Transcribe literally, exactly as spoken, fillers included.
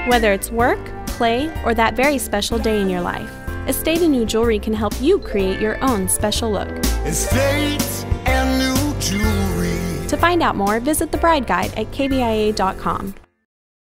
Whether it's work, play, or that very special day in your life, Estate and New Jewelry can help you create your own special look. Estate and New Jewelry. To find out more, visit the Bride Guide at K B I A dot com.